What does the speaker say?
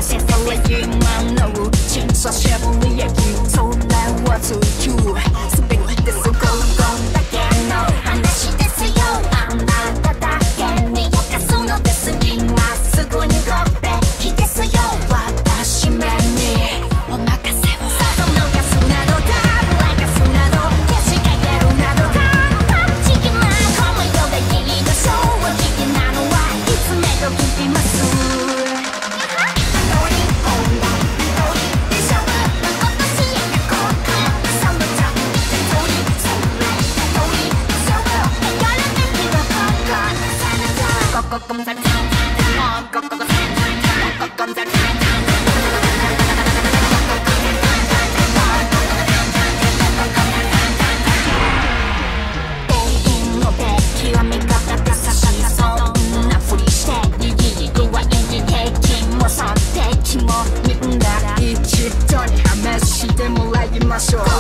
写在了夜晚の青春写不离眼睛，从来我追求全てそこのだけの話ですよ。あなただけに明かすのです今すぐにごべきですよ。私めにお任せを。さあ逃すなどだぶらかすなどけしかけるなどだパンチキなこの世でいいの正直なのはいつめど聞きます。みんな一度に試してもらいましょう。